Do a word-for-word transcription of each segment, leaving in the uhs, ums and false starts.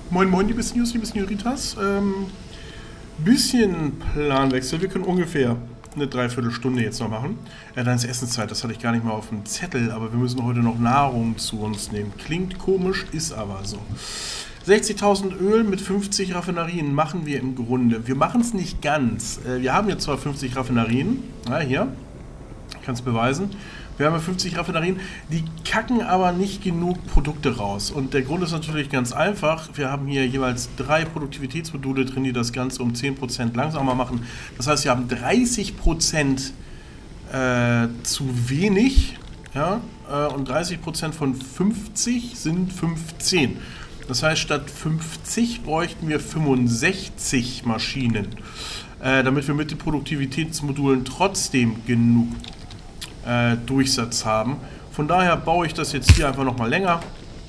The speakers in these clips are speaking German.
Moin moin, liebes News, liebes Neuritas. Ähm, bisschen Planwechsel. Wir können ungefähr eine Dreiviertelstunde jetzt noch machen. Äh, dann ist Essenszeit, das hatte ich gar nicht mal auf dem Zettel, aber wir müssen heute noch Nahrung zu uns nehmen. Klingt komisch, ist aber so. sechzigtausend Öl mit fünfzig Raffinerien machen wir im Grunde. Wir machen es nicht ganz. Äh, wir haben jetzt zwar fünfzig Raffinerien, ja, hier, ich kann es beweisen. Wir haben ja fünfzig Raffinerien, die kacken aber nicht genug Produkte raus. Und der Grund ist natürlich ganz einfach. Wir haben hier jeweils drei Produktivitätsmodule drin, die das Ganze um zehn Prozent langsamer machen. Das heißt, wir haben dreißig Prozent äh, zu wenig, ja, äh, und dreißig Prozent von fünfzig sind fünfzehn. Das heißt, statt fünfzig bräuchten wir fünfundsechzig Maschinen, äh, damit wir mit den Produktivitätsmodulen trotzdem genug Äh, Durchsatz haben. Von daher baue ich das jetzt hier einfach nochmal länger.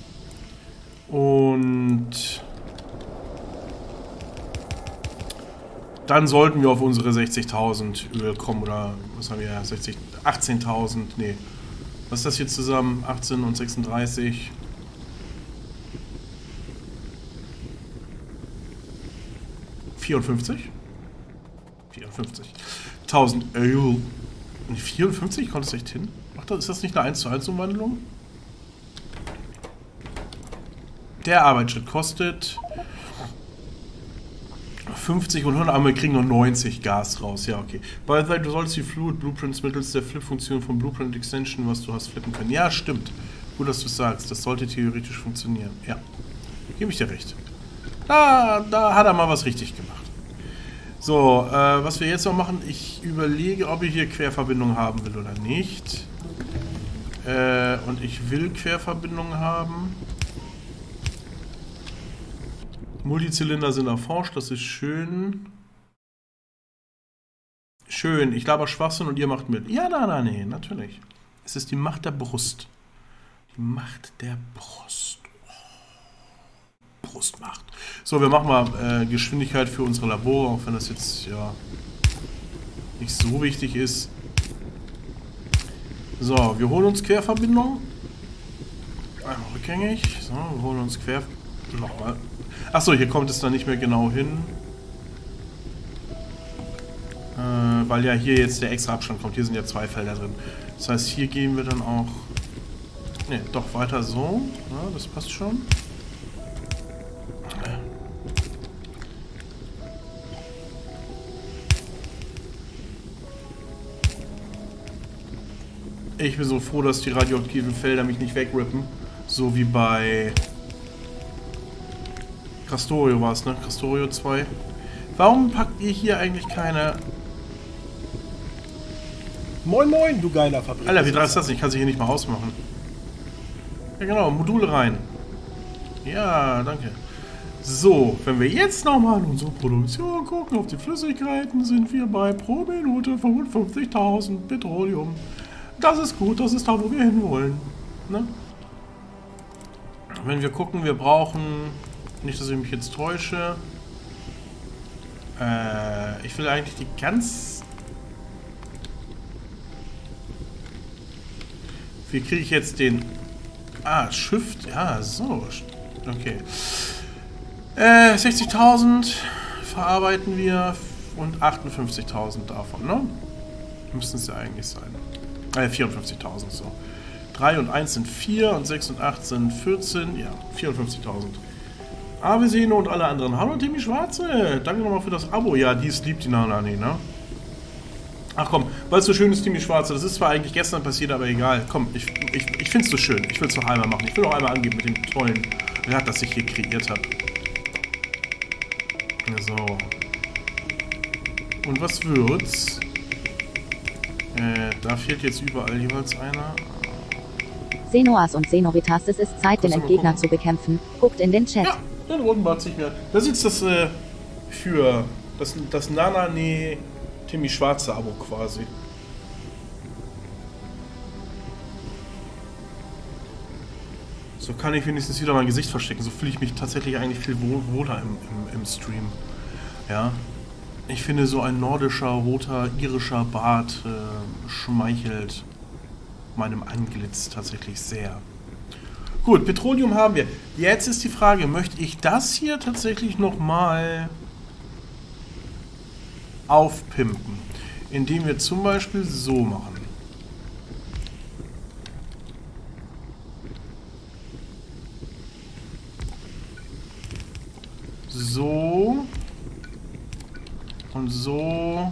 Und dann sollten wir auf unsere sechzigtausend Öl kommen. Oder was haben wir? sechzig, achtzehntausend. Nee. Was ist das hier zusammen? achtzehn und sechsunddreißig. vierundfünfzig? vierundfünfzig. tausend Öl. vierundfünfzig, kommt es echt hin? Macht das, ist das nicht eine eins zu eins Umwandlung? Der Arbeitsschritt kostet fünfzig und hundert, aber wir kriegen noch neunzig Gas raus. Ja, okay. By the way, du sollst die Fluid Blueprints mittels der Flip-Funktion von Blueprint Extension, was du hast, flippen können. Ja, stimmt. Gut, dass du es sagst. Das sollte theoretisch funktionieren. Ja. Gebe ich dir recht. Da, da hat er mal was richtig gemacht. So, äh, was wir jetzt noch machen, ich überlege, ob ich hier Querverbindungen haben will oder nicht. Äh, und ich will Querverbindungen haben. Multizylinder sind erforscht, das ist schön. Schön, ich laber Schwachsinn und ihr macht mit. Ja, nein, nein, nee, natürlich. Es ist die Macht der Brust. Die Macht der Brust. Brustmacht. So, wir machen mal äh, Geschwindigkeit für unsere Labore, auch wenn das jetzt ja nicht so wichtig ist. So, wir holen uns Querverbindung. Einmal rückgängig. So, wir holen uns Quer... Nochmal. Achso, hier kommt es dann nicht mehr genau hin. Äh, weil ja hier jetzt der extra Abstand kommt. Hier sind ja zwei Felder drin. Das heißt, hier gehen wir dann auch... Ne, doch weiter so. Ja, das passt schon. Ich bin so froh, dass die radioaktiven Felder mich nicht wegrippen. So wie bei Castorio war es, ne? Castorio zwei. Warum packt ihr hier eigentlich keine... Moin moin, du geiler Fabrik. Alter, wie dreist ist das? Ich kann sie hier nicht mal ausmachen. Ja genau, Module rein. Ja, danke. So, wenn wir jetzt nochmal in unsere Produktion gucken, auf die Flüssigkeiten, sind wir bei pro Minute fünfundfünfzigtausend Petroleum. Das ist gut, das ist da, wo wir hinwollen. Ne? Wenn wir gucken, wir brauchen, nicht, dass ich mich jetzt täusche, äh, ich will eigentlich die ganz... Wie kriege ich jetzt den... Ah, Shift, ja, so, okay. Äh, sechzigtausend verarbeiten wir und achtundfünfzigtausend davon, ne? Müssten es ja eigentlich sein. Äh, vierundfünfzigtausend, so. drei und eins sind vier und sechs und acht sind vierzehn, ja, vierundfünfzigtausend. Avesino und alle anderen. Hallo Timmy Schwarze, danke nochmal für das Abo. Ja, die ist lieb, die Nanani, ne? Ach komm, weil es so schön ist, Timmy Schwarze. Das ist zwar eigentlich gestern passiert, aber egal. Komm, ich, ich, ich finde es so schön. Ich will es noch einmal machen. Ich will noch einmal angeben mit dem tollen Rad, das ich hier kreiert habe. So. Und was wird's? Äh, da fehlt jetzt überall jeweils einer. Xenoas und Xenoritas, es ist Zeit, den Entgegner zu bekämpfen. Guckt in den Chat. Ja, den roten Bart sich mehr. Das ist das äh, für das, das Nanane Timmy Schwarze Abo quasi. So kann ich wenigstens wieder mein Gesicht verstecken. So fühle ich mich tatsächlich eigentlich viel wohl, wohler im, im, im Stream. Ja. Ich finde, so ein nordischer, roter, irischer Bart äh, schmeichelt meinem Antlitz tatsächlich sehr. Gut, Petroleum haben wir. Jetzt ist die Frage, möchte ich das hier tatsächlich nochmal aufpimpen? Indem wir zum Beispiel so machen. So. Und so.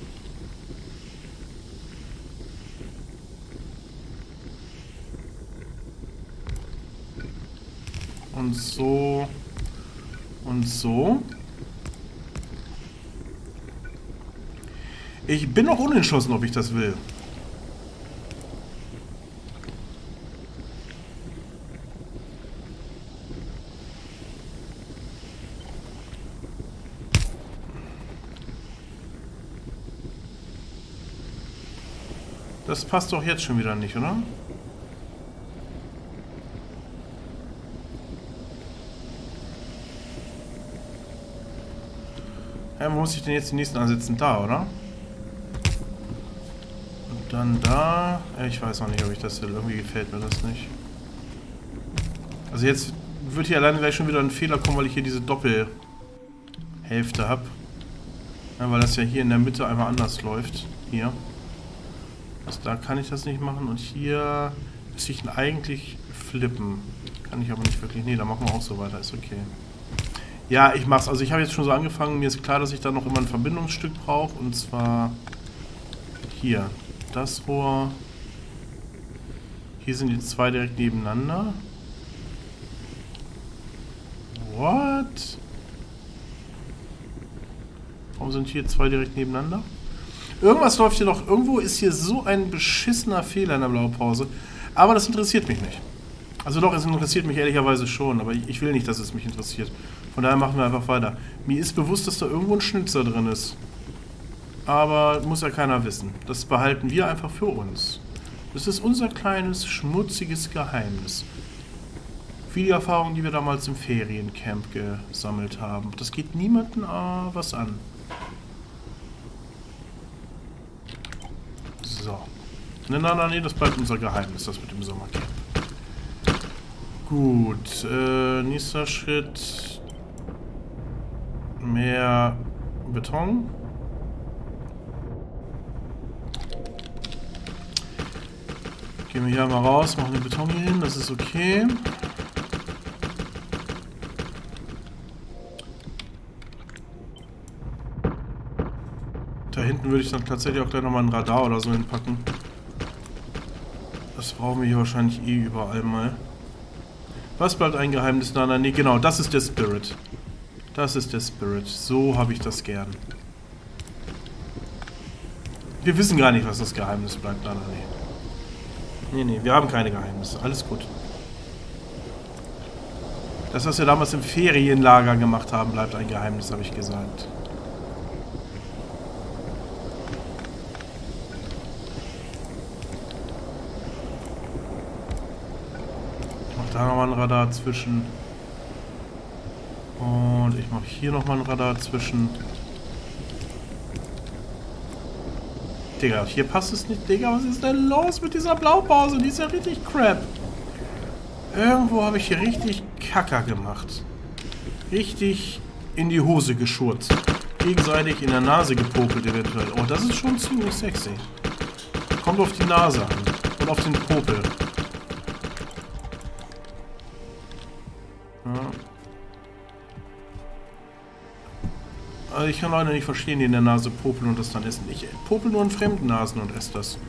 Und so. Und so. Ich bin noch unentschlossen, ob ich das will. Das passt doch jetzt schon wieder nicht, oder? Ja, wo muss ich denn jetzt den nächsten ansetzen? Da, oder? Und dann da. Ich weiß noch nicht, ob ich das will. Irgendwie gefällt mir das nicht. Also jetzt wird hier alleine gleich schon wieder ein Fehler kommen, weil ich hier diese Doppelhälfte habe. Ja, weil das ja hier in der Mitte einmal anders läuft. Hier. Also da kann ich das nicht machen. Und hier müsste ich ihn eigentlich flippen. Kann ich aber nicht wirklich. Nee, da machen wir auch so weiter. Ist okay. Ja, ich mach's. Also ich habe jetzt schon so angefangen. Mir ist klar, dass ich da noch immer ein Verbindungsstück brauche. Und zwar hier. Das Rohr. Hier sind die zwei direkt nebeneinander. What? Warum sind hier zwei direkt nebeneinander? Irgendwas läuft hier doch. Irgendwo ist hier so ein beschissener Fehler in der Blaupause. Aber das interessiert mich nicht. Also doch, es interessiert mich ehrlicherweise schon. Aber ich, ich will nicht, dass es mich interessiert. Von daher machen wir einfach weiter. Mir ist bewusst, dass da irgendwo ein Schnitzer drin ist. Aber muss ja keiner wissen. Das behalten wir einfach für uns. Das ist unser kleines, schmutziges Geheimnis. Wie die Erfahrungen, die wir damals im Feriencamp gesammelt haben. Das geht niemandem äh, was an. So. Nein, nein, nein, nee, das bleibt unser Geheimnis, das mit dem Sommercamp. Gut, äh, nächster Schritt. Mehr Beton. Gehen wir hier mal raus, machen den Beton hier hin, das ist okay. Da hinten würde ich dann tatsächlich auch gleich nochmal ein Radar oder so hinpacken. Das brauchen wir hier wahrscheinlich eh überall mal. Was bleibt ein Geheimnis? Nein, nein, nee, genau, das ist der Spirit. Das ist der Spirit. So habe ich das gern. Wir wissen gar nicht, was das Geheimnis bleibt. Nein, nein, nee. Nee, nee, wir haben keine Geheimnisse. Alles gut. Das, was wir damals im Ferienlager gemacht haben, bleibt ein Geheimnis, habe ich gesagt. Ich mache da nochmal ein Radar zwischen. Und ich mache hier nochmal ein Radar zwischen. Digga, hier passt es nicht. Digga, was ist denn los mit dieser Blaupause? Die ist ja richtig crap. Irgendwo habe ich hier richtig Kacker gemacht. Richtig in die Hose geschurzt. Gegenseitig in der Nase gepopelt eventuell. Oh, das ist schon ziemlich sexy. Kommt auf die Nase an. Und auf den Popel. Ja. Also ich kann Leute nicht verstehen, die in der Nase popeln und das dann essen. Ich popel nur in fremden Nasen und esse das.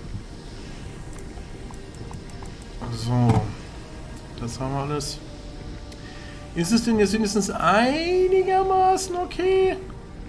So. Das haben wir alles. Ist es denn jetzt wenigstens einigermaßen okay?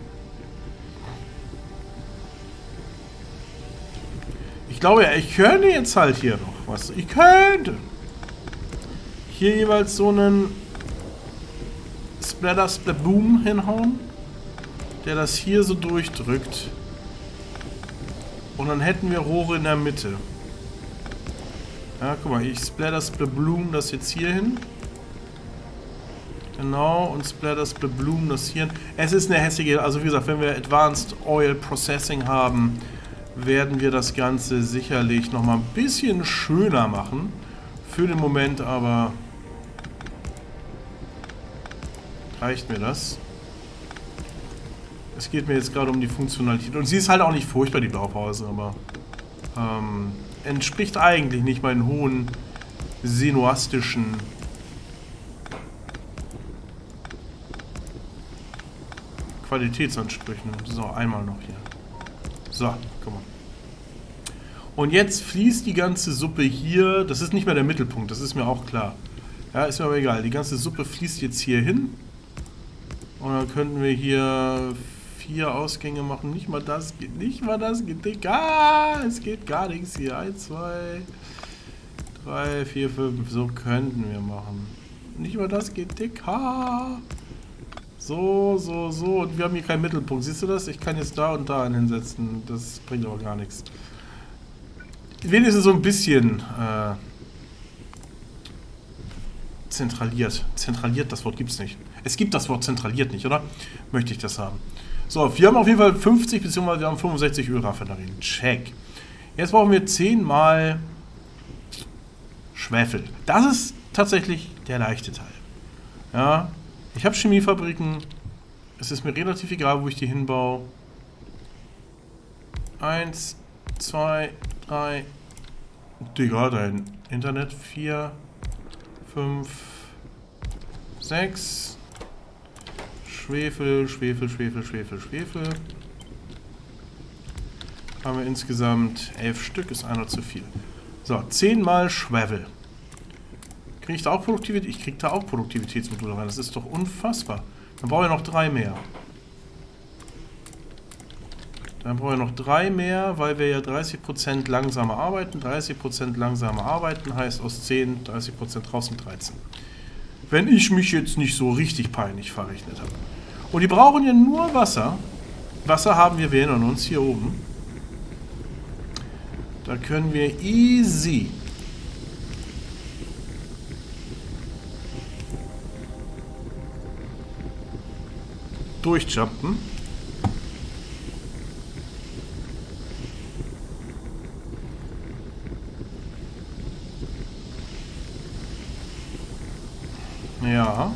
Ich glaube ja, ich könnte jetzt halt hier noch was. Ich könnte. Hier jeweils so einen Splatter Splaboom hinhauen, der das hier so durchdrückt. Und dann hätten wir Rohre in der Mitte. Ja, guck mal, ich splatter Splaboom das jetzt hier hin. Genau, und splatter Splaboom das hier hin. Es ist eine hässliche, also wie gesagt, wenn wir Advanced Oil Processing haben, werden wir das Ganze sicherlich nochmal ein bisschen schöner machen. Für den Moment aber reicht mir das. Es geht mir jetzt gerade um die Funktionalität. Und sie ist halt auch nicht furchtbar, die Blaupause, aber ähm, entspricht eigentlich nicht meinen hohen senoastischen Qualitätsansprüchen. So, einmal noch hier. So, guck mal. Und jetzt fließt die ganze Suppe hier. Das ist nicht mehr der Mittelpunkt, das ist mir auch klar. Ja, ist mir aber egal. Die ganze Suppe fließt jetzt hier hin. Und dann könnten wir hier vier Ausgänge machen. Nicht mal das geht. Nicht mal das geht. Ah, es geht gar nichts hier. Eins, zwei, drei, vier, fünf. So könnten wir machen. Nicht mal das geht dick. Ha. So, so, so. Und wir haben hier keinen Mittelpunkt. Siehst du das? Ich kann jetzt da und da einen hinsetzen. Das bringt aber gar nichts. Wenigstens so ein bisschen äh, zentraliert. Zentraliert, das Wort gibt es nicht. Es gibt das Wort zentraliert nicht, oder? Möchte ich das haben. So, wir haben auf jeden Fall fünfzig bzw. wir haben fünfundsechzig Ölraffinerien. Check. Jetzt brauchen wir zehn mal Schwefel. Das ist tatsächlich der leichte Teil. Ja, ich habe Chemiefabriken. Es ist mir relativ egal, wo ich die hinbaue. Eins, zwei, drei. Digga, dein Internet. Vier, fünf, sechs. Schwefel, Schwefel, Schwefel, Schwefel, Schwefel. Haben wir insgesamt elf Stück, ist einer zu viel. So, zehn mal Schwefel. Kriege ich da auch Produktivität? Ich kriege da auch Produktivitätsmodule rein. Das ist doch unfassbar. Dann brauche ich noch drei mehr. Dann brauche ich noch drei mehr, weil wir ja dreißig Prozent langsamer arbeiten. dreißig Prozent langsamer arbeiten heißt aus zehn, dreißig Prozent draußen dreizehn. Wenn ich mich jetzt nicht so richtig peinlich verrechnet habe. Und die brauchen ja nur Wasser. Wasser haben wir, wir erinnern uns, hier oben. Da können wir easy durchjumpen. Ja.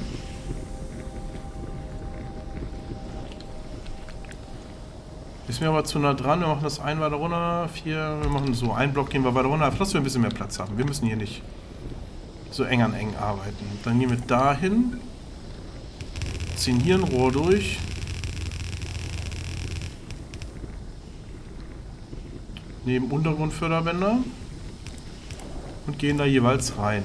Ist mir aber zu nah dran. Wir machen das ein weiter runter. Vier. Wir machen so. Ein Block gehen wir weiter runter. Dass wir ein bisschen mehr Platz haben. Wir müssen hier nicht so eng an eng arbeiten. Dann gehen wir dahin. Ziehen hier ein Rohr durch. Neben Untergrundförderbänder. Und gehen da jeweils rein.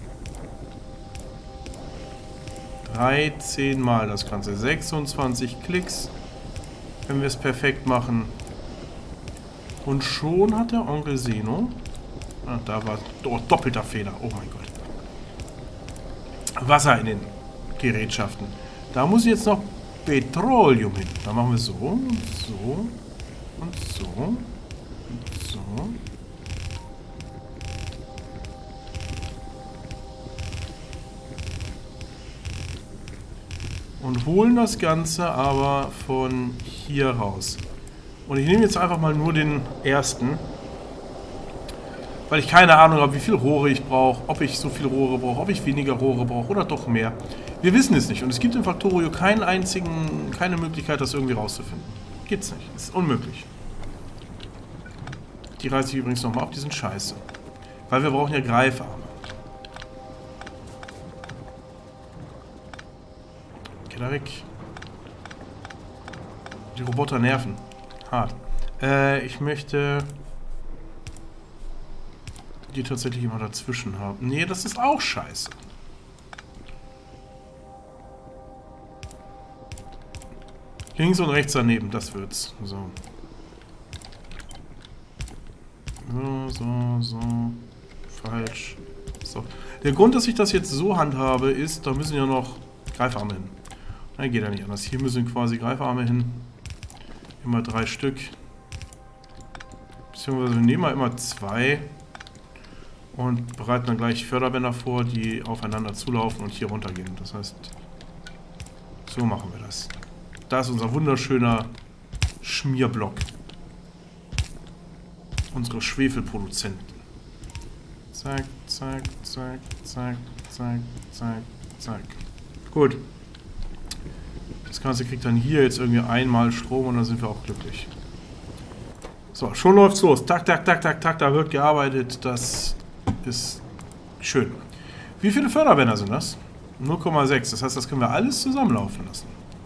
dreizehn Mal das Ganze. sechsundzwanzig Klicks. Wenn wir es perfekt machen. Und schon hat der Onkel Seno. Ah, da war oh, doppelter Fehler. Oh mein Gott. Wasser in den Gerätschaften. Da muss jetzt noch Petroleum hin. Da machen wir so, und so, und so, und so. Und holen das Ganze aber von hier raus. Und ich nehme jetzt einfach mal nur den ersten. Weil ich keine Ahnung habe, wie viel Rohre ich brauche, ob ich so viele Rohre brauche, ob ich weniger Rohre brauche oder doch mehr. Wir wissen es nicht. Und es gibt in Factorio keinen einzigen, keine Möglichkeit, das irgendwie rauszufinden. Gibt's nicht. Ist unmöglich. Die reiße ich übrigens nochmal ab, die sind scheiße. Weil wir brauchen ja Greifarme. Da weg. Die Roboter nerven. Hart. Äh, ich möchte die tatsächlich immer dazwischen haben. Nee, das ist auch scheiße. Links und rechts daneben, das wird's. So. So, so, so. Falsch. So. Der Grund, dass ich das jetzt so handhabe, ist, da müssen ja noch Greifarme hin. Nein, geht ja nicht anders. Hier müssen quasi Greifarme hin. Immer drei Stück. Beziehungsweise wir nehmen mal immer zwei. Und bereiten dann gleich Förderbänder vor, die aufeinander zulaufen und hier runtergehen. Das heißt, so machen wir das. Da ist unser wunderschöner Schmierblock. Unsere Schwefelproduzenten. Zack, zack. zack, zack, zack, zack, zack, zack. Gut. Das Ganze kriegt dann hier jetzt irgendwie einmal Strom und dann sind wir auch glücklich. So, schon läuft's los. Tak, tak, tak, tak, tak, da wird gearbeitet. Das ist schön. Wie viele Förderbänder sind das? null Komma sechs. Das heißt, das können wir alles zusammenlaufen lassen.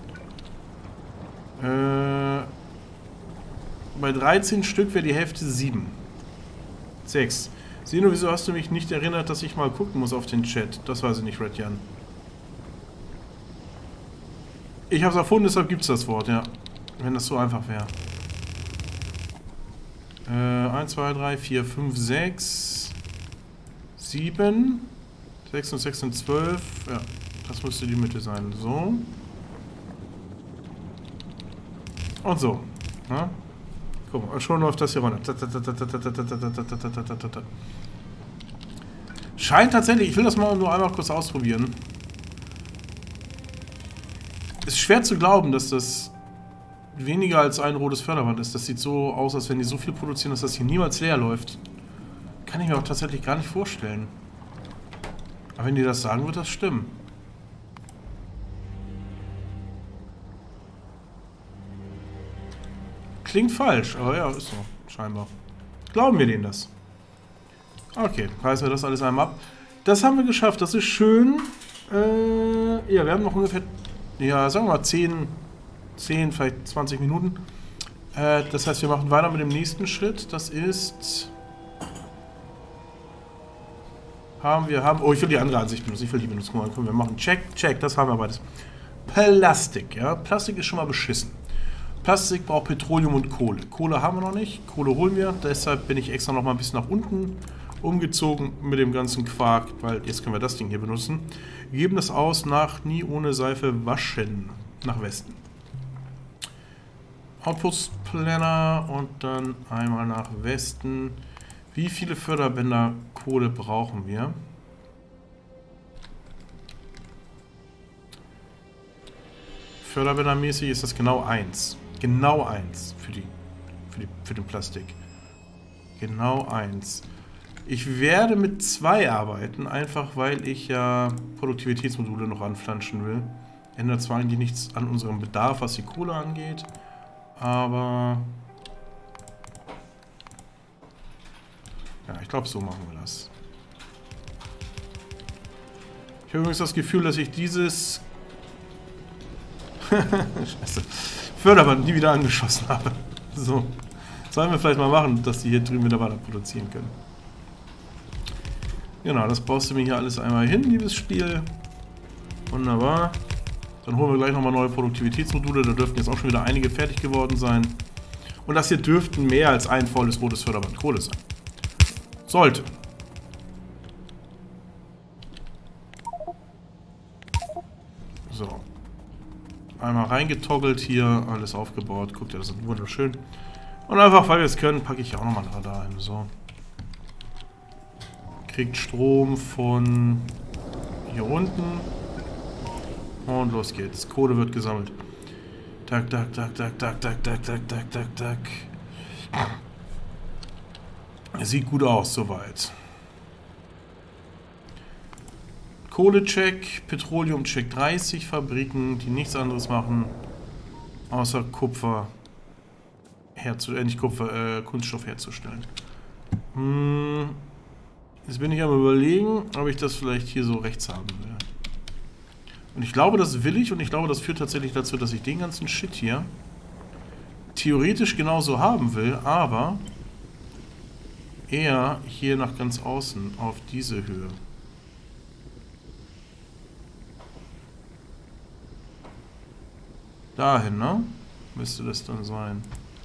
Äh, bei dreizehn Stück wäre die Hälfte sieben. sechs. Sino, wieso hast du mich nicht erinnert, dass ich mal gucken muss auf den Chat? Das weiß ich nicht, Red Jan. Ich habe es erfunden, deshalb gibt es das Wort, ja. Wenn das so einfach wäre. Äh, eins, zwei, drei, vier, fünf, sechs, sieben, sechs und sechs sind zwölf. Ja, das müsste die Mitte sein. So. Und so. Ja? Guck mal, schon läuft das hier runter. Scheint tatsächlich, ich will das mal nur einmal kurz ausprobieren. Ist schwer zu glauben, dass das weniger als ein rotes Förderband ist. Das sieht so aus, als wenn die so viel produzieren, dass das hier niemals leer läuft. Kann ich mir auch tatsächlich gar nicht vorstellen. Aber wenn die das sagen, wird das stimmen. Klingt falsch, aber ja, ist so, scheinbar. Glauben wir denen das? Okay, reißen wir das alles einmal ab. Das haben wir geschafft, das ist schön. Äh, ja, wir haben noch ungefähr, ja, sagen wir mal zehn, zehn, vielleicht zwanzig Minuten. Äh, das heißt, wir machen weiter mit dem nächsten Schritt. Das ist... Haben wir, haben... Oh, ich will die andere Ansicht benutzen, ich will die benutzen. Guck mal, können wir machen. Check, check, das haben wir beides. Plastik, ja. Plastik ist schon mal beschissen. Plastik braucht Petroleum und Kohle. Kohle haben wir noch nicht, Kohle holen wir. Deshalb bin ich extra noch mal ein bisschen nach unten umgezogen mit dem ganzen Quark, weil jetzt können wir das Ding hier benutzen. Wir geben das aus nach nie ohne Seife waschen. Nach Westen. Outpost Planner und dann einmal nach Westen. Wie viele Förderbänder Kohle brauchen wir? Förderbändermäßig ist das genau eins. Genau eins für, die, für, die, für den Plastik. Genau eins. Ich werde mit zwei arbeiten, einfach weil ich ja Produktivitätsmodule noch anflanschen will. Ändert zwar eigentlich nichts an unserem Bedarf, was die Kohle angeht, aber... Ja, ich glaube, so machen wir das. Ich habe übrigens das Gefühl, dass ich dieses... Scheiße. Förderband nie wieder angeschossen habe. So. Sollen wir vielleicht mal machen, dass die hier drüben wieder weiter produzieren können. Genau, das baust du mir hier alles einmal hin, liebes Spiel. Wunderbar. Dann holen wir gleich nochmal neue Produktivitätsmodule. Da dürften jetzt auch schon wieder einige fertig geworden sein. Und das hier dürften mehr als ein volles rotes Förderband Kohle sein. Sollte. So. Einmal reingetoggelt hier, alles aufgebaut. Guckt ihr, das ist wunderschön. Und einfach, weil wir es können, packe ich hier auch nochmal ein Radar hin. So. Kriegt Strom von hier unten. Und los geht's. Kohle wird gesammelt. Tak, tak, tak, tak, tak, tak, tak, tak, tak, tak, tak. Sieht gut aus, soweit. Kohlecheck, Petroleumcheck dreißig Fabriken, die nichts anderes machen, außer Kupfer herzustellen, äh, nicht Kupfer, äh, Kunststoff herzustellen. Hm, jetzt bin ich am Überlegen, ob ich das vielleicht hier so rechts haben will. Und ich glaube, das will ich und ich glaube, das führt tatsächlich dazu, dass ich den ganzen Shit hier theoretisch genauso haben will, aber eher hier nach ganz außen auf diese Höhe. Dahin, ne? Müsste das dann sein.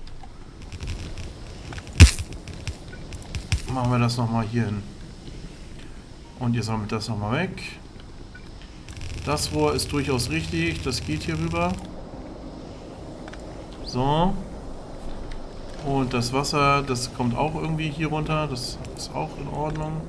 Machen wir das nochmal hier hin. Und ihr sammelt das nochmal weg. Das Rohr ist durchaus richtig. Das geht hier rüber. So. Und das Wasser, das kommt auch irgendwie hier runter. Das ist auch in Ordnung.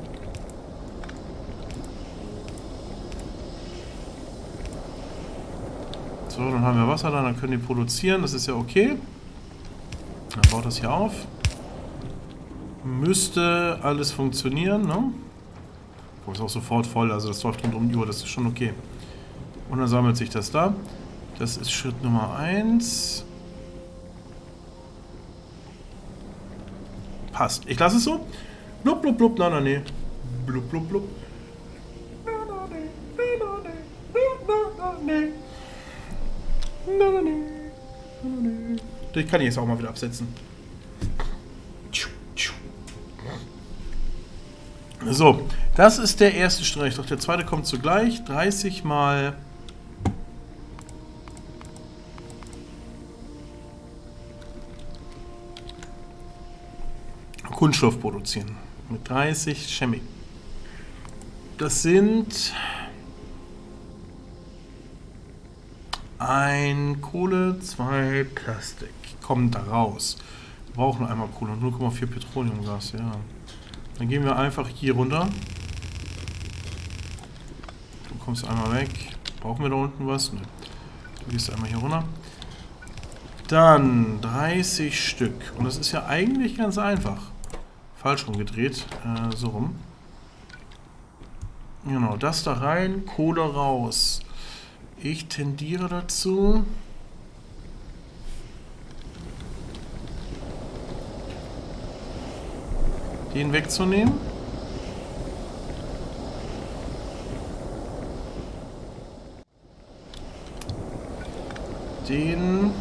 So, dann haben wir Wasser da, dann können die produzieren. Das ist ja okay. Dann baut das hier auf. Müsste alles funktionieren, ne? Ist auch sofort voll, also das läuft rund um die Uhr, das ist schon okay. Und dann sammelt sich das da. Das ist Schritt Nummer eins. Passt. Ich lasse es so. Blub, blub, blub, na, na, nee. Blub, blub, blub. Na, na, nee. Na, na, nee. Na, na, nee. Na, na, nee. Na, na, nee. Ich kann ich jetzt auch mal wieder absetzen. So, das ist der erste Streich. Doch der zweite kommt zugleich. dreißig mal Kunststoff produzieren. Mit dreißig Chemie. Das sind ein Kohle, zwei Plastik. Kommen da raus. Wir brauchen einmal Kohle und null Komma vier Petroleumgas, ja. Dann gehen wir einfach hier runter. Du kommst einmal weg. Brauchen wir da unten was? Ne. Du gehst einmal hier runter. Dann dreißig Stück. Und das ist ja eigentlich ganz einfach. Falsch rumgedreht. Äh, so rum. Genau, das da rein, Kohle raus. Ich tendiere dazu, den wegzunehmen. Den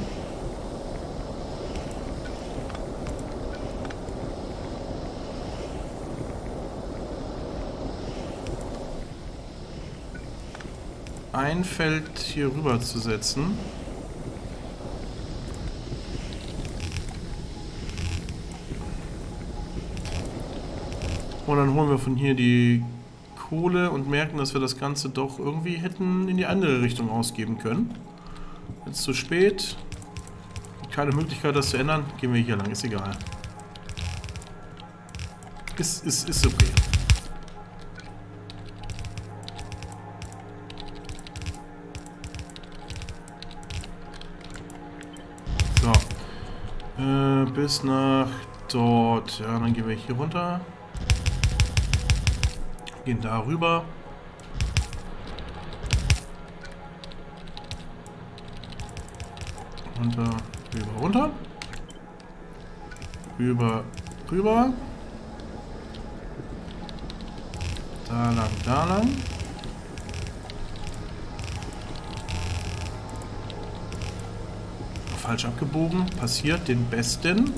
ein Feld hier rüber zu setzen. Und dann holen wir von hier die Kohle und merken, dass wir das Ganze doch irgendwie hätten in die andere Richtung ausgeben können. Jetzt zu spät. Keine Möglichkeit, das zu ändern. Gehen wir hier lang, ist egal. Ist, ist, ist okay. So. Äh, bis nach dort. Ja, dann gehen wir hier runter. Gehen da rüber. Runter, rüber, runter. Rüber, rüber. Da lang, da lang. Falsch abgebogen. Passiert den Besten.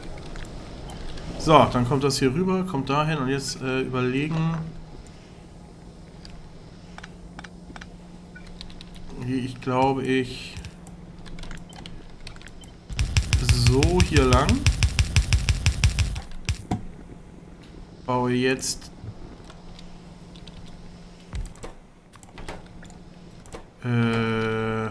So, dann kommt das hier rüber, kommt dahin und jetzt äh, überlegen. Ich glaube, ich so hier lang baue jetzt äh,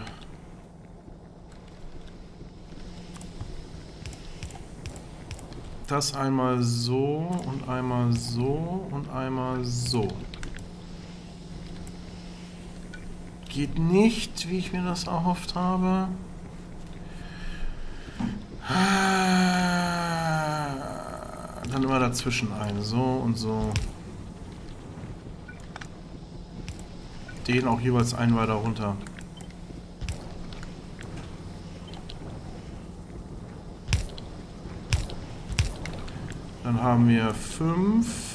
das einmal so und einmal so und einmal so. Geht nicht, wie ich mir das erhofft habe. Dann immer dazwischen ein. So und so. Den auch jeweils ein weiter runter. Dann haben wir fünf.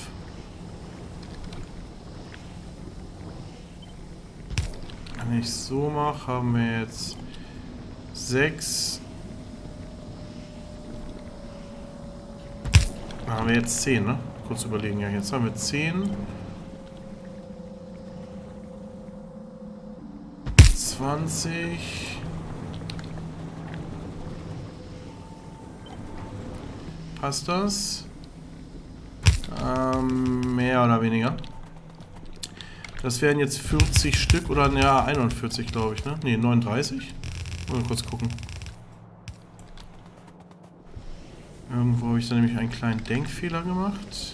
Wenn ich so mache, haben wir jetzt sechs. Da haben wir jetzt zehn, ne? Kurz überlegen, ja, jetzt haben wir zehn. zwanzig. Passt das? Ähm, mehr oder weniger. Das wären jetzt vierzig Stück oder ja, einundvierzig, glaube ich, ne? Ne, neununddreißig. Mal kurz gucken. Irgendwo habe ich da nämlich einen kleinen Denkfehler gemacht.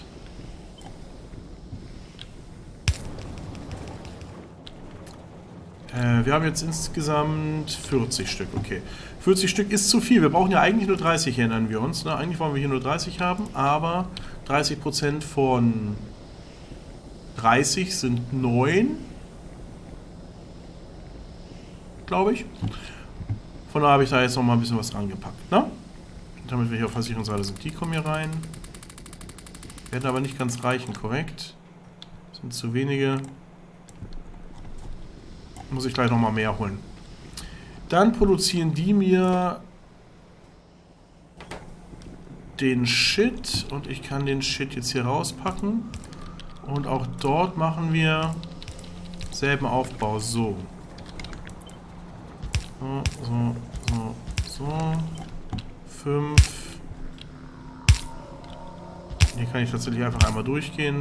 Äh, wir haben jetzt insgesamt vierzig Stück, okay. vierzig Stück ist zu viel. Wir brauchen ja eigentlich nur dreißig, erinnern wir uns. Ne? Eigentlich wollen wir hier nur dreißig haben, aber dreißig Prozent von dreißig sind neun. Glaube ich. Von daher habe ich da jetzt noch mal ein bisschen was angepackt, ne? Damit wir hier auf der sicheren Seite sind. Die kommen hier rein. Werden aber nicht ganz reichen, korrekt? Sind zu wenige. Muss ich gleich noch mal mehr holen. Dann produzieren die mir den Shit und ich kann den Shit jetzt hier rauspacken. Und auch dort machen wir selben Aufbau. So. So, so, so, so. fünf. Hier kann ich tatsächlich einfach einmal durchgehen.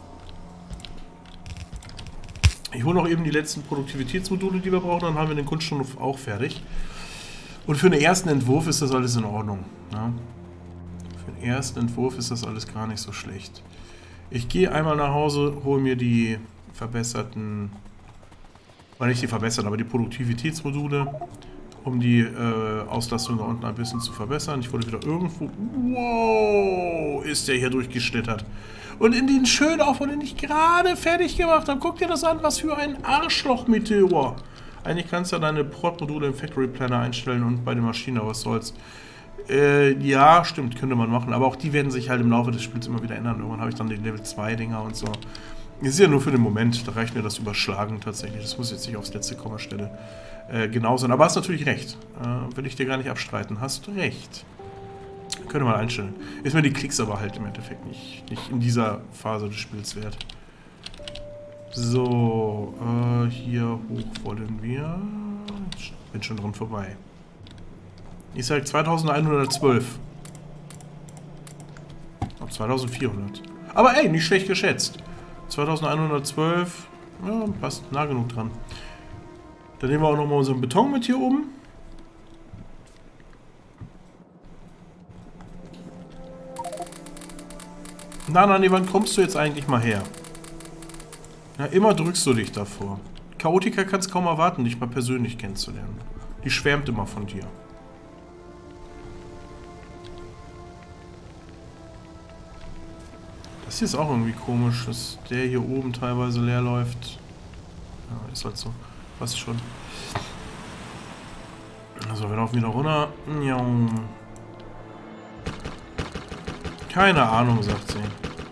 Ich hole noch eben die letzten Produktivitätsmodule, die wir brauchen, dann haben wir den Kunststoff auch fertig. Und für den ersten Entwurf ist das alles in Ordnung. Ja? Für den ersten Entwurf ist das alles gar nicht so schlecht. Ich gehe einmal nach Hause, hole mir die verbesserten, oder nicht die verbesserten, aber die Produktivitätsmodule, um die äh, Auslastung da unten ein bisschen zu verbessern. Ich wurde wieder irgendwo... Wow, ist der hier durchgeschlittert. Und in den schönen Aufbau, den ich gerade fertig gemacht habe. Guck dir das an, was für ein Arschloch-Meteor. Eigentlich kannst du ja deine Prot-Module im Factory Planner einstellen und bei den Maschinen, aber was soll's. Äh, ja, stimmt, könnte man machen. Aber auch die werden sich halt im Laufe des Spiels immer wieder ändern. Irgendwann habe ich dann die Level zwei Dinger und so. Das ist ja nur für den Moment. Da reicht mir das Überschlagen tatsächlich. Das muss jetzt nicht aufs letzte Kommastelle äh, genau sein. Aber hast natürlich recht. Äh, will ich dir gar nicht abstreiten. Hast recht. Könnte man einstellen. Ist mir die Klicks aber halt im Endeffekt nicht, nicht in dieser Phase des Spiels wert. So, äh, hier hoch wollen wir. Ich bin schon dran vorbei. Ich sage zweitausendeinhundertzwölf. Ab zweitausendvierhundert. Aber ey, nicht schlecht geschätzt. zweitausendeinhundertzwölf. Ja, passt nah genug dran. Dann nehmen wir auch nochmal unseren Beton mit hier oben. Na, na, nee, wann kommst du jetzt eigentlich mal her? Ja, immer drückst du dich davor. Chaotica kann es kaum erwarten, dich mal persönlich kennenzulernen. Die schwärmt immer von dir. Das hier ist auch irgendwie komisch, dass der hier oben teilweise leer läuft. Ja, ist halt so. Passt schon. Also, wir laufen wieder runter. Ja. Keine Ahnung, sagt sie.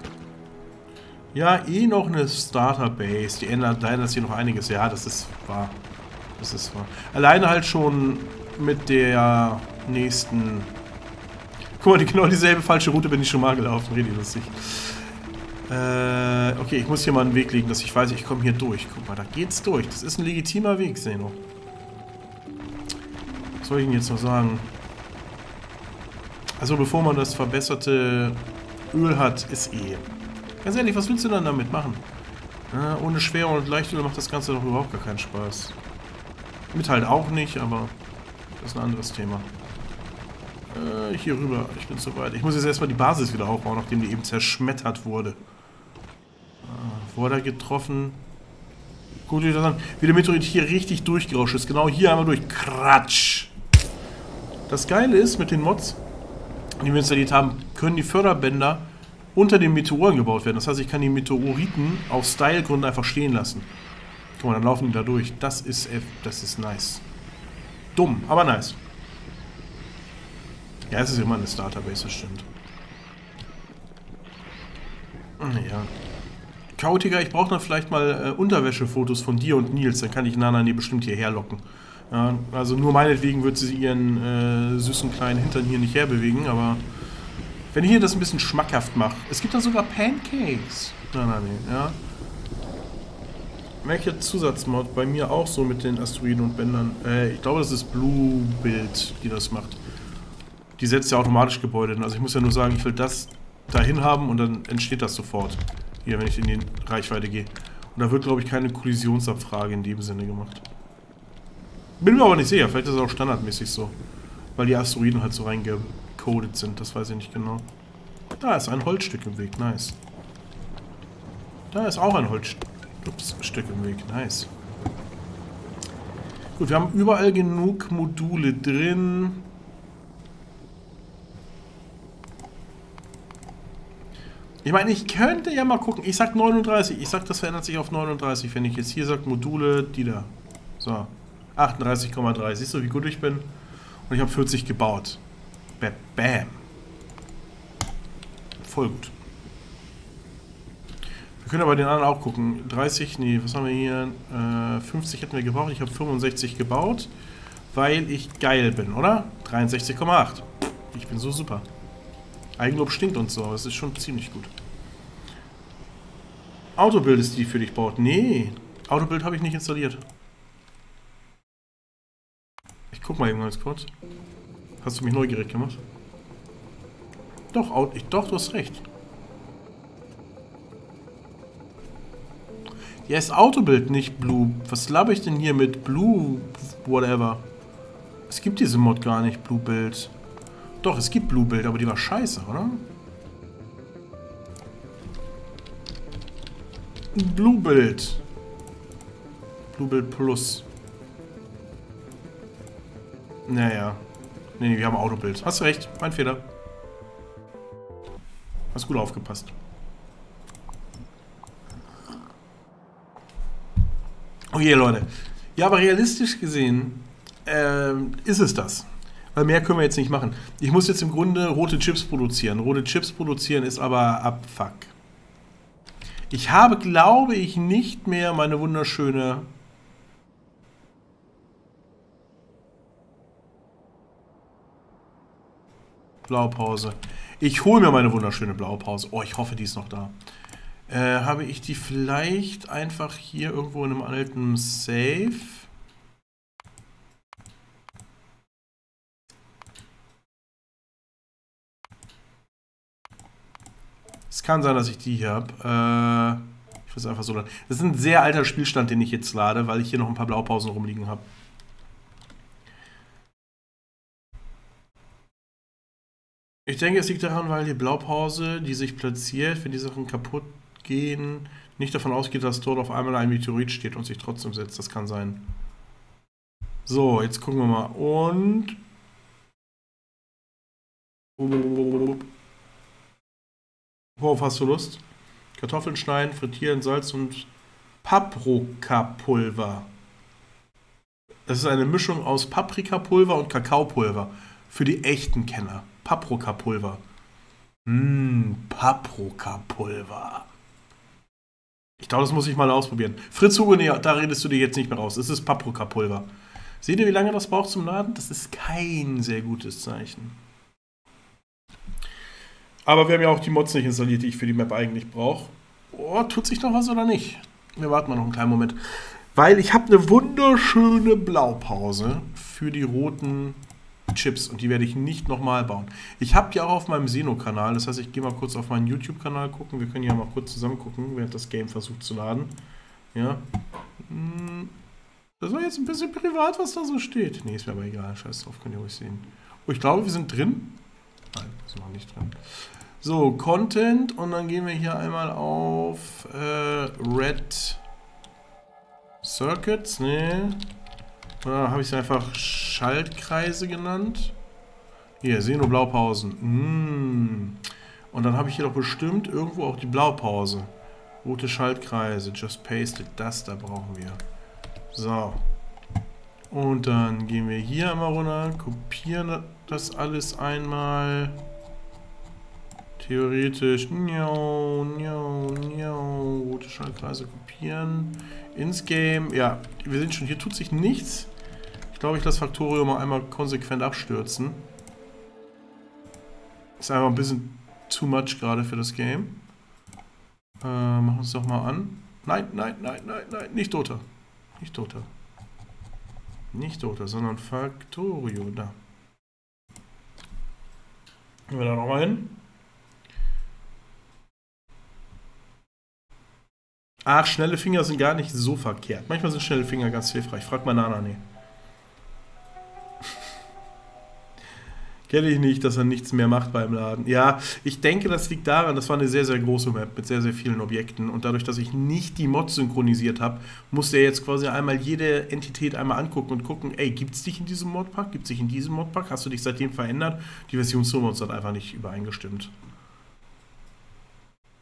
Ja, eh noch eine Starter-Base. Die ändert leider hier noch einiges. Ja, das ist wahr. Das ist wahr. Alleine halt schon mit der nächsten... Guck mal, genau dieselbe falsche Route bin ich schon mal gelaufen. Richtig lustig. Äh, okay, ich muss hier mal einen Weg legen, dass ich weiß, ich komme hier durch. Guck mal, da geht's durch. Das ist ein legitimer Weg, Zeno. Was soll ich Ihnen jetzt noch sagen? Also bevor man das verbesserte Öl hat, ist eh. Ganz ehrlich, was willst du dann damit machen? Ja, ohne Schwer und Leichtöl macht das Ganze doch überhaupt gar keinen Spaß. Mit halt auch nicht, aber das ist ein anderes Thema. Äh, hier rüber, ich bin zu weit. Ich muss jetzt erstmal die Basis wieder aufbauen, nachdem die eben zerschmettert wurde. Äh, wurde er getroffen. Gut, wie das wie der Meteorit hier richtig durchgerauscht ist. Genau hier einmal durch. Kratsch! Das Geile ist, mit den Mods, die wir installiert haben, können die Förderbänder unter den Meteoren gebaut werden. Das heißt, ich kann die Meteoriten auf Style-Gründen einfach stehen lassen. Guck mal, dann laufen die da durch. Das ist, das ist nice. Dumm, aber nice. Ja, es ist immer eine Starterbase, das stimmt. Ja. Chaotica, ich brauche dann vielleicht mal äh, Unterwäschefotos von dir und Nils. Dann kann ich Nana nie bestimmt hierher locken. Ja, also nur meinetwegen wird sie ihren äh, süßen kleinen Hintern hier nicht herbewegen, aber wenn ich hier das ein bisschen schmackhaft mache. Es gibt da sogar Pancakes. Nein, nein, nein, ja. Welcher Zusatzmod bei mir auch so mit den Asteroiden und Bändern? Äh, ich glaube, das ist Blue Build, die das macht. Die setzt ja automatisch Gebäude hin. Also ich muss ja nur sagen, ich will das dahin haben und dann entsteht das sofort. Hier, wenn ich in die Reichweite gehe. Und da wird, glaube ich, keine Kollisionsabfrage in dem Sinne gemacht. Bin mir aber nicht sicher, vielleicht ist es auch standardmäßig so. Weil die Asteroiden halt so reingecodet sind, das weiß ich nicht genau. Da ist ein Holzstück im Weg, nice. Da ist auch ein Holzstück im Weg, nice. Gut, wir haben überall genug Module drin. Ich meine, ich könnte ja mal gucken. Ich sag neununddreißig. Ich sag, das verändert sich auf neununddreißig, wenn ich jetzt hier sage Module, die da. So. achtunddreißig Komma drei. Siehst du, wie gut ich bin? Und ich habe vierzig gebaut. Bam. Bam. Voll gut. Wir können aber den anderen auch gucken. dreißig, nee, was haben wir hier? Äh, fünfzig hätten wir gebraucht. Ich habe fünfundsechzig gebaut, weil ich geil bin, oder? dreiundsechzig Komma acht. Ich bin so super. Eigenlob stinkt und so, aber es ist schon ziemlich gut. Autobild ist die für dich baut. Nee, Autobild habe ich nicht installiert. Ich guck mal eben ganz kurz. Hast du mich neugierig gemacht? Doch, ich, doch, du hast recht. Ja, ist Autobild, nicht Blue. Was laber ich denn hier mit Blue, whatever? Es gibt diese Mod gar nicht, Blue Build. Doch, es gibt Blue Build, aber die war scheiße, oder? Blue Build. Blue Build Plus. Naja. Nee, nee, wir haben Autobild. Hast du recht, mein Fehler. Hast gut aufgepasst. Okay, Leute. Ja, aber realistisch gesehen ähm, ist es das. Weil mehr können wir jetzt nicht machen. Ich muss jetzt im Grunde rote Chips produzieren. Rote Chips produzieren ist aber Abfuck. Ich habe, glaube ich, nicht mehr meine wunderschöne... Blaupause. Ich hole mir meine wunderschöne Blaupause. Oh, ich hoffe, die ist noch da. Äh, habe ich die vielleicht einfach hier irgendwo in einem alten Safe? Es kann sein, dass ich die hier habe. Äh, ich will es einfach so laden. Das ist ein sehr alter Spielstand, den ich jetzt lade, weil ich hier noch ein paar Blaupausen rumliegen habe. Ich denke, es liegt daran, weil die Blaupause, die sich platziert, wenn die Sachen kaputt gehen, nicht davon ausgeht, dass dort auf einmal ein Meteorit steht und sich trotzdem setzt. Das kann sein. So, jetzt gucken wir mal. Und... Worauf hast du Lust? Kartoffeln schneiden, frittieren, Salz und Paprikapulver. Das ist eine Mischung aus Paprikapulver und Kakaopulver. Für die echten Kenner. Paprikapulver. Mmm, Paprikapulver. Ich glaube, das muss ich mal ausprobieren. Fritz Hugo, nee, da redest du dir jetzt nicht mehr raus. Es ist Paprikapulver. Seht ihr, wie lange das braucht zum Laden? Das ist kein sehr gutes Zeichen. Aber wir haben ja auch die Mods nicht installiert, die ich für die Map eigentlich brauche. Oh, tut sich noch was oder nicht? Wir warten mal noch einen kleinen Moment. Weil ich habe eine wunderschöne Blaupause für die roten Chips. Und die werde ich nicht nochmal bauen. Ich habe die auch auf meinem Seno-Kanal. Das heißt, ich gehe mal kurz auf meinen YouTube-Kanal gucken. Wir können ja mal kurz zusammen gucken, während das Game versucht zu laden. Ja. Das war jetzt ein bisschen privat, was da so steht. Nee, ist mir aber egal. Scheiß drauf, könnt ihr ruhig sehen. Oh, ich glaube, wir sind drin. Nein, wir sind noch nicht drin. So, Content. Und dann gehen wir hier einmal auf äh, Red Circuits. Nee. Oder habe ich es einfach Schaltkreise genannt? Hier, Seno Blaupausen. Mm. Und dann habe ich hier doch bestimmt irgendwo auch die Blaupause. Rote Schaltkreise. Just paste it. Das da brauchen wir. So. Und dann gehen wir hier einmal runter. Kopieren das alles einmal. Theoretisch. Njau, njau, njau. Rote Schaltkreise kopieren. Ins Game. Ja, wir sind schon. Hier tut sich nichts. Ich glaube, ich lasse Factorio mal einmal konsequent abstürzen. Ist einfach ein bisschen too much gerade für das Game. Äh, machen wir es doch mal an. Nein, nein, nein, nein, nein. Nicht Dota. Nicht Dota. Nicht Dota, sondern Factorio. Da. Gehen wir da nochmal hin. Ach, schnelle Finger sind gar nicht so verkehrt. Manchmal sind schnelle Finger ganz hilfreich. Frag mal Nana, nee. Kenne ich nicht, dass er nichts mehr macht beim Laden. Ja, ich denke, das liegt daran, das war eine sehr, sehr große Map mit sehr, sehr vielen Objekten. Und dadurch, dass ich nicht die Mods synchronisiert habe, musste er jetzt quasi einmal jede Entität einmal angucken und gucken, ey, gibt es dich in diesem Modpack? Gibt es dich in diesem Modpack? Hast du dich seitdem verändert? Die Versionsnummer uns hat einfach nicht übereingestimmt.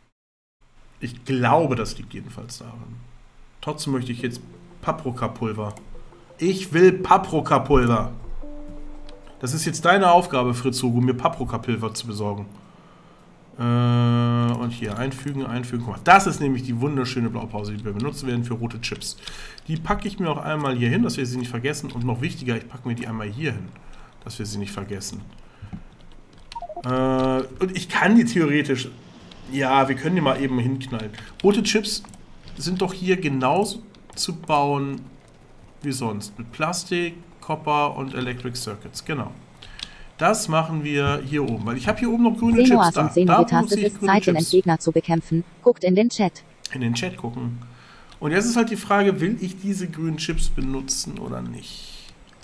Ich glaube, das liegt jedenfalls daran. Trotzdem möchte ich jetzt Paprikapulver. Ich will Paprikapulver. Das ist jetzt deine Aufgabe, Fritz Hugo, mir Paprikapulver zu besorgen. Äh, und hier einfügen, einfügen. Guck mal, das ist nämlich die wunderschöne Blaupause, die wir benutzen werden für rote Chips. Die packe ich mir auch einmal hier hin, dass wir sie nicht vergessen. Und noch wichtiger, ich packe mir die einmal hier hin, dass wir sie nicht vergessen. Äh, und ich kann die theoretisch... Ja, wir können die mal eben hinknallen. Rote Chips sind doch hier genauso zu bauen wie sonst. Mit Plastik, Copper und Electric Circuits. Genau. Das machen wir hier oben. Weil ich habe hier oben noch grüne Senoas Chips da. und Senoritas, es ist Zeit, den Endgegner zu bekämpfen. Guckt in den Chat. In den Chat gucken. Und jetzt ist halt die Frage, will ich diese grünen Chips benutzen oder nicht?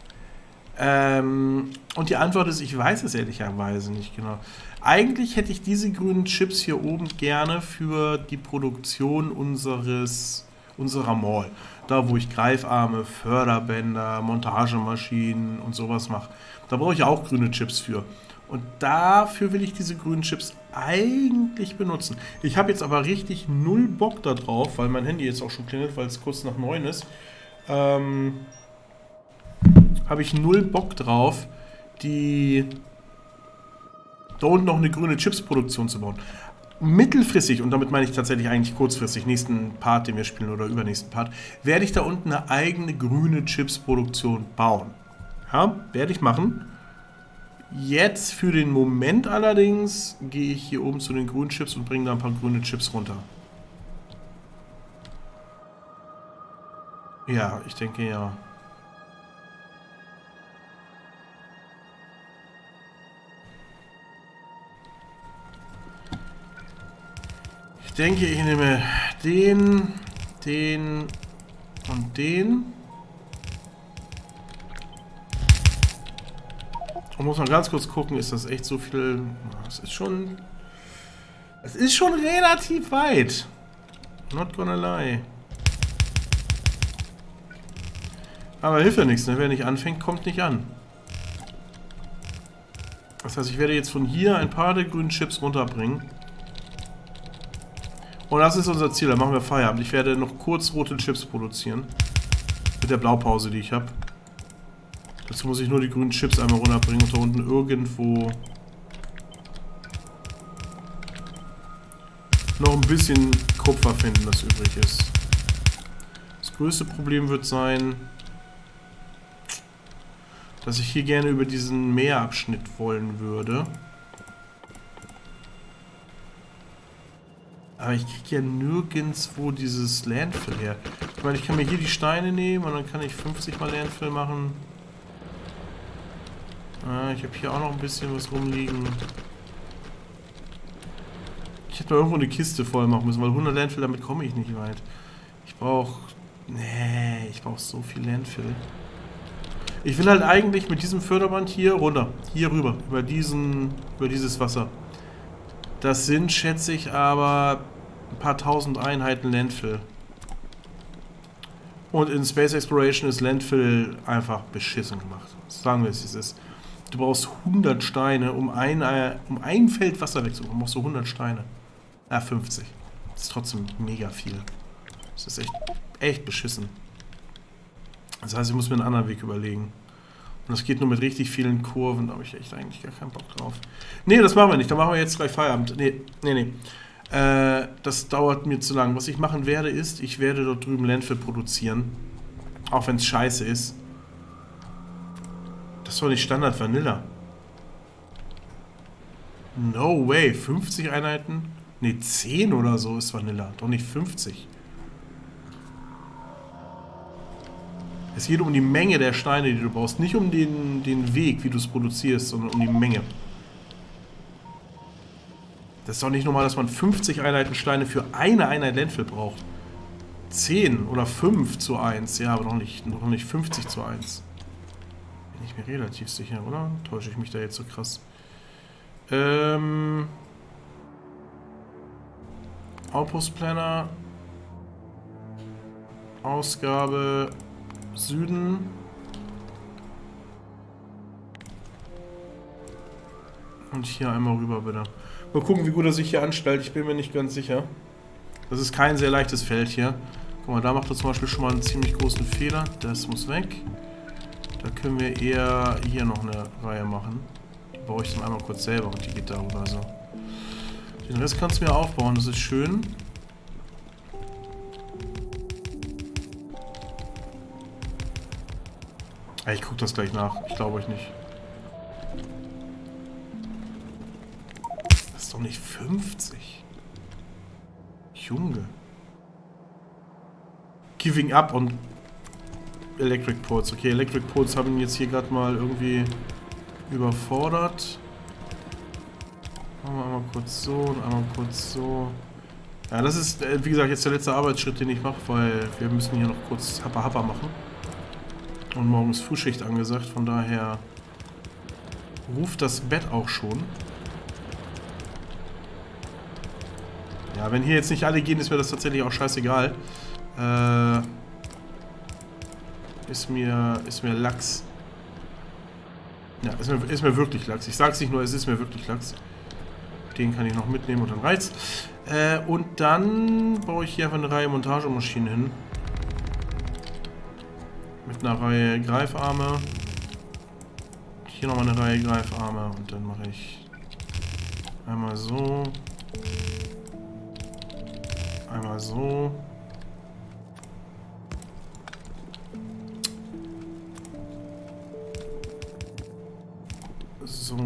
Ähm, und die Antwort ist, ich weiß es ehrlicherweise nicht genau. Eigentlich hätte ich diese grünen Chips hier oben gerne für die Produktion unseres, unserer Mall. Da, wo ich Greifarme, Förderbänder, Montagemaschinen und sowas mache. Da brauche ich auch grüne Chips für. Und dafür will ich diese grünen Chips eigentlich benutzen. Ich habe jetzt aber richtig null Bock da drauf, weil mein Handy jetzt auch schon klingelt, weil es kurz nach neun ist. Ähm, habe ich null Bock drauf, die da unten noch eine grüne Chips-Produktion zu bauen. Mittelfristig, und damit meine ich tatsächlich eigentlich kurzfristig, nächsten Part, den wir spielen oder übernächsten Part, werde ich da unten eine eigene grüne Chips-Produktion bauen. Ja, werde ich machen. Jetzt für den Moment allerdings gehe ich hier oben zu den grünen Chips und bringe da ein paar grüne Chips runter. Ja, ich denke ja. Ich denke, ich nehme den, den und den. Und muss man ganz kurz gucken, ist das echt so viel... Es ist schon... Es ist schon relativ weit. Not gonna lie. Aber hilft ja nichts, ne? Wer nicht anfängt, kommt nicht an. Das heißt, ich werde jetzt von hier ein paar der grünen Chips runterbringen. Und das ist unser Ziel, da machen wir Feierabend. Ich werde noch kurz rote Chips produzieren. Mit der Blaupause, die ich habe. Dazu muss ich nur die grünen Chips einmal runterbringen und da unten irgendwo noch ein bisschen Kupfer finden, das übrig ist. Das größte Problem wird sein, dass ich hier gerne über diesen Meerabschnitt wollen würde. Aber ich kriege ja nirgendwo dieses Landfill her. Ich meine, ich kann mir hier die Steine nehmen und dann kann ich fünfzig mal Landfill machen. Ah, ich habe hier auch noch ein bisschen was rumliegen. Ich hätte mal irgendwo eine Kiste voll machen müssen, weil hundert Landfill, damit komme ich nicht weit. Ich brauche... Nee, ich brauche so viel Landfill. Ich will halt eigentlich mit diesem Förderband hier runter. Hier rüber. Über diesen... Über dieses Wasser. Das sind, schätze ich, aber ein paar tausend Einheiten Landfill. Und in Space Exploration ist Landfill einfach beschissen gemacht. Sagen wir es, wie es ist. Du brauchst hundert Steine, um ein, äh, um ein Feld Wasser wegzubekommen. Du brauchst so hundert Steine. Ah, fünfzig. Das ist trotzdem mega viel. Das ist echt, echt beschissen. Das heißt, ich muss mir einen anderen Weg überlegen. Und das geht nur mit richtig vielen Kurven. Da habe ich echt eigentlich gar keinen Bock drauf. Nee, das machen wir nicht. Da machen wir jetzt gleich Feierabend. Nee, nee, nee. Äh, das dauert mir zu lang. Was ich machen werde, ist, ich werde dort drüben Landfill produzieren. Auch wenn es scheiße ist. Das ist doch nicht Standard Vanilla. No way. fünfzig Einheiten? Ne, zehn oder so ist Vanilla. Doch nicht fünfzig. Es geht um die Menge der Steine, die du brauchst. Nicht um den, den Weg, wie du es produzierst, sondern um die Menge. Das ist doch nicht normal, dass man fünfzig Einheiten Steine für eine Einheit Landfill braucht. zehn oder fünf zu eins. Ja, aber noch nicht, noch nicht fünfzig zu eins. Bin ich mir relativ sicher, oder? Täusche ich mich da jetzt so krass? Ähm... Outpost Planner. Ausgabe Süden. Und hier einmal rüber, bitte. Mal gucken, wie gut er sich hier anstellt. Ich bin mir nicht ganz sicher. Das ist kein sehr leichtes Feld hier. Guck mal, da macht er zum Beispiel schon mal einen ziemlich großen Fehler. Das muss weg. Da können wir eher hier noch eine Reihe machen. Die baue ich dann einmal kurz selber und die geht darüber so. Den Rest kannst du mir aufbauen, das ist schön. Ich gucke das gleich nach. Ich glaube euch nicht. Das ist doch nicht fünfzig. Junge. Giving up on Electric Ports. Okay, Electric Ports haben ihn jetzt hier gerade mal irgendwie überfordert. Machen wir einmal kurz so und einmal kurz so. Ja, das ist, wie gesagt, jetzt der letzte Arbeitsschritt, den ich mache, weil wir müssen hier noch kurz Happa Happa machen. Und morgen ist Frühschicht angesagt, von daher ruft das Bett auch schon. Ja, wenn hier jetzt nicht alle gehen, ist mir das tatsächlich auch scheißegal. Äh, ist mir, ist mir Lachs. Ja, ist mir, ist mir wirklich Lachs. Ich sag's nicht nur, es ist mir wirklich Lachs. Den kann ich noch mitnehmen und dann reizt. Äh, und dann baue ich hier einfach eine Reihe Montagemaschinen hin. Mit einer Reihe Greifarme. Hier nochmal eine Reihe Greifarme. Und dann mache ich einmal so. Einmal so. So.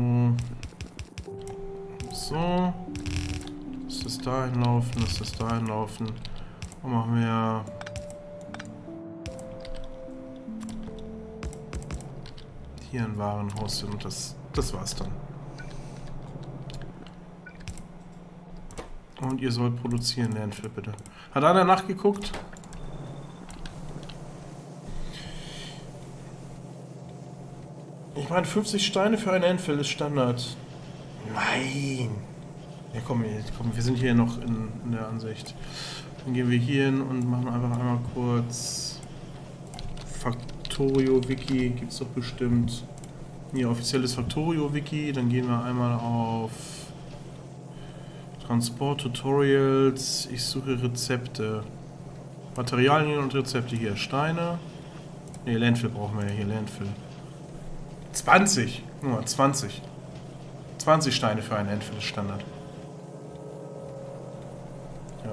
So. Lass das dahin laufen, lass das dahin laufen. Und machen wir hier ein Warenhaus hin und das, das war's dann. Und ihr sollt produzieren, Landfill, bitte. Hat einer nachgeguckt? Ich meine, fünfzig Steine für ein Landfill ist Standard. Nein! Ja, komm, komm, wir sind hier noch in, in der Ansicht. Dann gehen wir hier hin und machen einfach einmal kurz Factorio-Wiki, gibt es doch bestimmt. Hier, offizielles Factorio-Wiki. Dann gehen wir einmal auf Transport-Tutorials. Ich suche Rezepte. Materialien und Rezepte hier. Steine. Ne, Landfill brauchen wir ja hier, Landfill. zwanzig! Nur zwanzig. zwanzig Steine für ein Landfill ist Standard. Ja.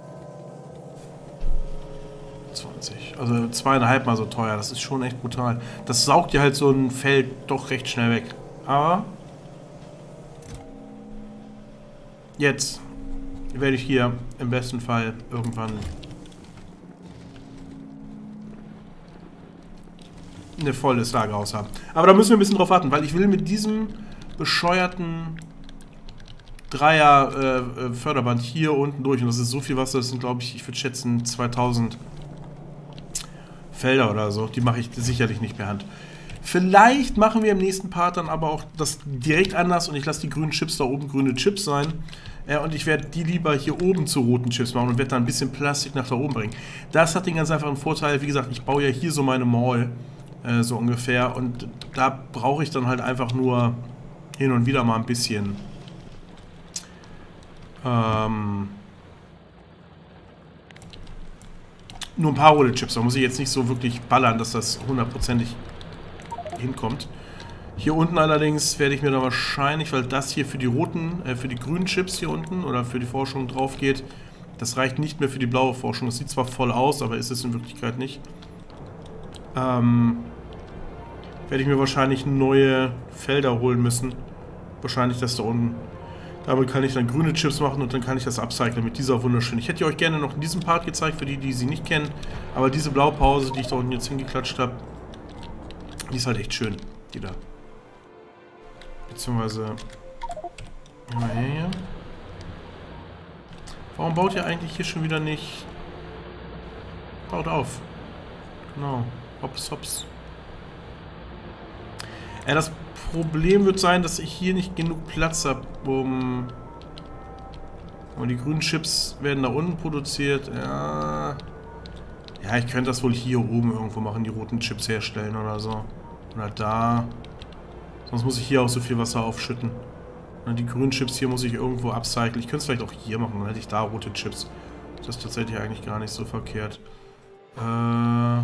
zwanzig. Also zweieinhalb mal so teuer. Das ist schon echt brutal. Das saugt ja halt so ein Feld doch recht schnell weg. Aber jetzt werde ich hier im besten Fall irgendwann eine volles Lagerhaus haben. Aber da müssen wir ein bisschen drauf warten, weil ich will mit diesem bescheuerten Dreier äh, Förderband hier unten durch, und das ist so viel Wasser, das sind, glaube ich, ich würde schätzen zweitausend Felder oder so. Die mache ich sicherlich nicht per Hand. Vielleicht machen wir im nächsten Part dann aber auch das direkt anders und ich lasse die grünen Chips da oben grüne Chips sein. Äh, und ich werde die lieber hier oben zu roten Chips machen und werde dann ein bisschen Plastik nach da oben bringen. Das hat den ganz einfachen Vorteil, wie gesagt, ich baue ja hier so meine Mall, äh, so ungefähr, und da brauche ich dann halt einfach nur hin und wieder mal ein bisschen ähm, nur ein paar rote Chips. Da muss ich jetzt nicht so wirklich ballern, dass das hundertprozentig hinkommt. Hier unten allerdings werde ich mir dann wahrscheinlich, weil das hier für die roten, äh, für die grünen Chips hier unten oder für die Forschung drauf geht, das reicht nicht mehr für die blaue Forschung. Das sieht zwar voll aus, aber ist es in Wirklichkeit nicht. Ähm, werde ich mir wahrscheinlich neue Felder holen müssen. Wahrscheinlich das da unten. Damit kann ich dann grüne Chips machen und dann kann ich das upcyclen mit dieser wunderschönen. Ich hätte euch gerne noch in diesem Part gezeigt, für die, die sie nicht kennen. Aber diese Blaupause, die ich da unten jetzt hingeklatscht habe, die ist halt echt schön. Die da. Beziehungsweise... Mal her hier. Warum baut ihr eigentlich hier schon wieder nicht... Baut auf. Genau. Hops, hops. Ja, das Problem wird sein, dass ich hier nicht genug Platz habe, um... Und die grünen Chips werden da unten produziert. Ja... Ja, ich könnte das wohl hier oben irgendwo machen, die roten Chips herstellen oder so. Oder da. Sonst muss ich hier auch so viel Wasser aufschütten. Und die grünen Chips hier muss ich irgendwo upcyclen. Ich könnte es vielleicht auch hier machen, dann hätte ich da rote Chips. Das ist tatsächlich eigentlich gar nicht so verkehrt. Äh...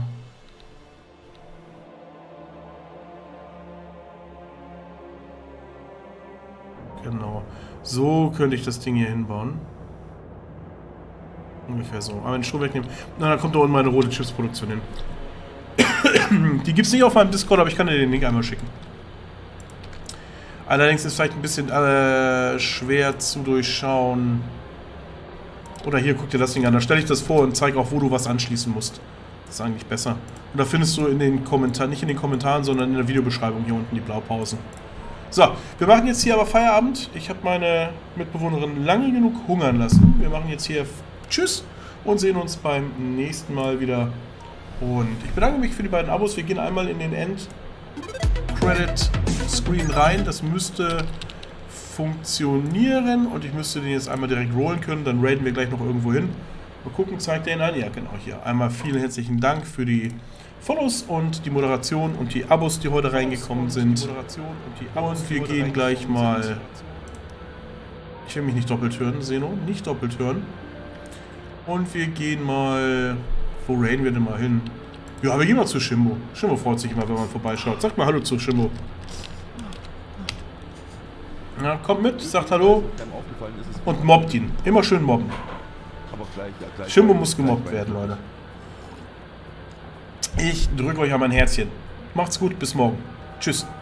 Genau. So könnte ich das Ding hier hinbauen. Ungefähr so. Aber den Stroh wegnehmen. Na, dann kommt da unten meine rote Chips-Produktion hin. Die gibt es nicht auf meinem Discord, aber ich kann dir den Link einmal schicken. Allerdings ist es vielleicht ein bisschen äh, schwer zu durchschauen. Oder hier, guck dir das Ding an. Da stelle ich das vor und zeige auch, wo du was anschließen musst. Das ist eigentlich besser. Und da findest du in den Kommentaren, nicht in den Kommentaren, sondern in der Videobeschreibung hier unten die Blaupausen. So, wir machen jetzt hier aber Feierabend. Ich habe meine Mitbewohnerin lange genug hungern lassen. Wir machen jetzt hier Tschüss und sehen uns beim nächsten Mal wieder. Und ich bedanke mich für die beiden Abos. Wir gehen einmal in den End-Credit-Screen rein. Das müsste funktionieren und ich müsste den jetzt einmal direkt rollen können. Dann raiden wir gleich noch irgendwo hin. Mal gucken, zeigt der ihn an? Ja, genau hier. Einmal vielen herzlichen Dank für die Follows und die Moderation und die Abos, die heute reingekommen sind. Und wir gehen gleich mal... Ich will mich nicht doppelt hören, Seno. Nicht doppelt hören. Und wir gehen mal... Wo raiden wir denn mal hin? Ja, wir gehen mal zu Shimbo. Shimbo freut sich immer, wenn man vorbeischaut. Sagt mal Hallo zu Shimbo. Na, kommt mit, sagt Hallo. Und mobbt ihn. Immer schön mobben. Shimbo muss gemobbt werden, Leute. Ich drücke euch an mein Herzchen. Macht's gut, bis morgen. Tschüss.